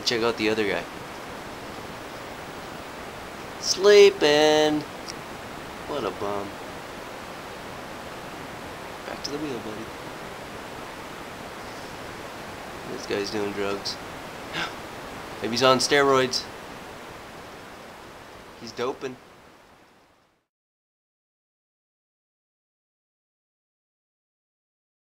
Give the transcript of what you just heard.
Check out the other guy. Sleeping. What a bum. Back to the wheel, buddy. This guy's doing drugs. Maybe he's on steroids. He's doping.